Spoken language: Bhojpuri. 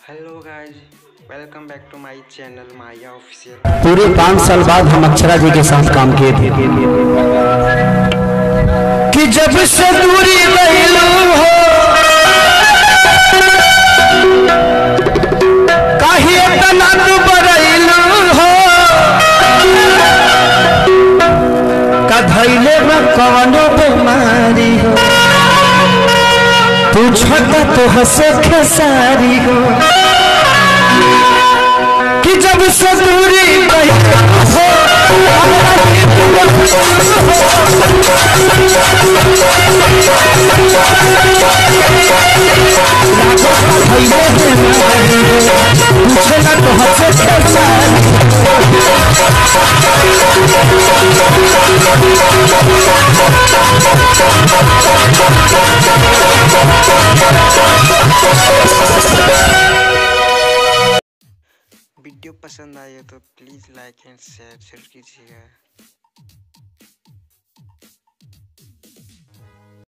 Hello guys, welcome back to my channel Maya official. पूरे 5 साल बाद हम अक्षरा जी के साथ काम किए थे कि जब से दूरी गइलू हो काहे इतना तू बरइलू हो का धइले में कवनो बीमारी हो पूछता तो हंसे खेसारी हो कि जब से दूरी गइलू हो पूछना तो हंसे खेसारी वीडियो पसंद आए तो प्लीज़ लाइक एंड शेयर कीजिएगा।